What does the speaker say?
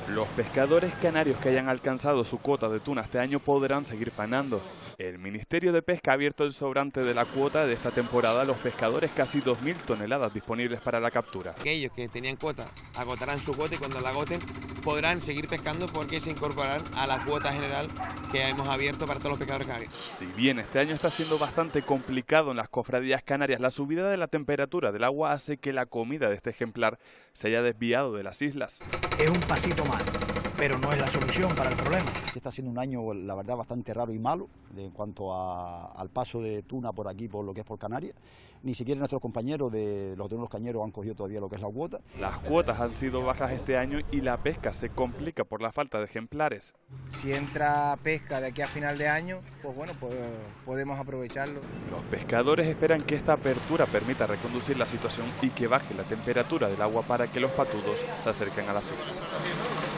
Los pescadores canarios que hayan alcanzado su cuota de tuna este año podrán seguir faenando. El Ministerio de Pesca ha abierto el sobrante de la cuota de esta temporada a los pescadores, casi 2.000 toneladas disponibles para la captura. Aquellos que tenían cuota agotarán su cuota y cuando la agoten podrán seguir pescando porque se incorporarán a la cuota general que hemos abierto para todos los pescadores canarios. Si bien este año está siendo bastante complicado en las cofradías canarias, la subida de la temperatura del agua hace que la comida de este ejemplar se haya desviado de las islas. Es un pasito más, pero no es la solución para el problema. Está siendo un año, la verdad, bastante raro y malo en cuanto al paso de tuna por aquí, por lo que es por Canarias. Ni siquiera nuestros compañeros de los hoteles cañeros han cogido todavía lo que es la cuota. Las cuotas han sido bajas este año y la pesca se complica por la falta de ejemplares. Si entra pesca de aquí a final de año, pues bueno, podemos aprovecharlo. Los pescadores esperan que esta apertura permita reconducir la situación y que baje la temperatura del agua para que los patudos se acerquen a las islas.